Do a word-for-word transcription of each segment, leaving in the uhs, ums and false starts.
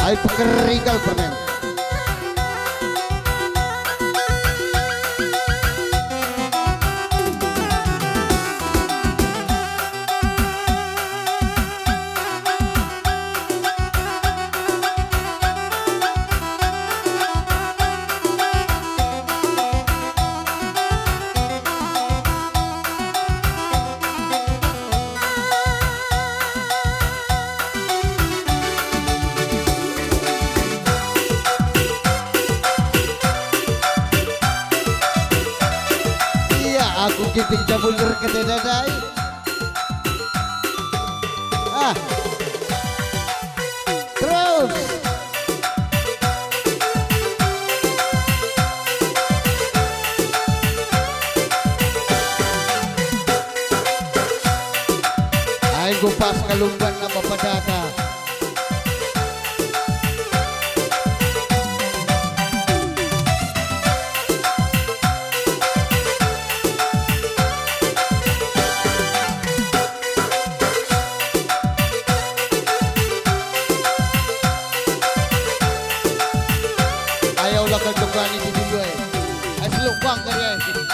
Ay pagkarigal permen. Aku kiting jabulur ke dadai. Ah. Terus. Ayo pas kalumban na papadata. Ketukan ini dulu eh, asal bang kerja.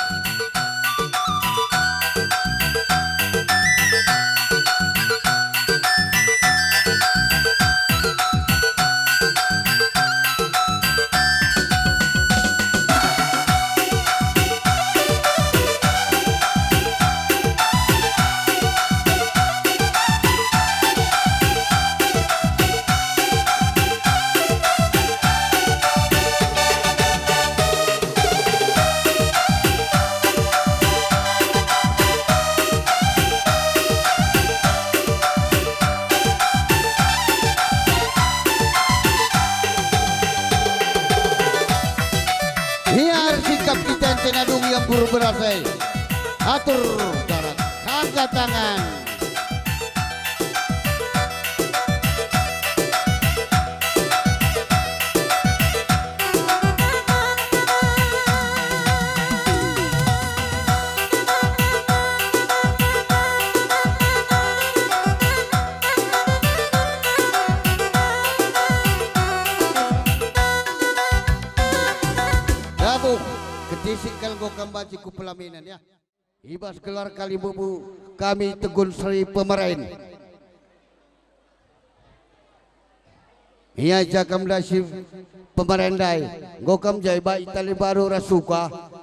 Tenadung yang buru berasai atur darat angkat tangan Dabu ketisingkal go kambaci ku pelaminan ya. Ibas gelar kali bubu kami Tegun Sri Pemerain. Ia jakam dasif pemerendai. Gokam jai ba itali baru rasuka.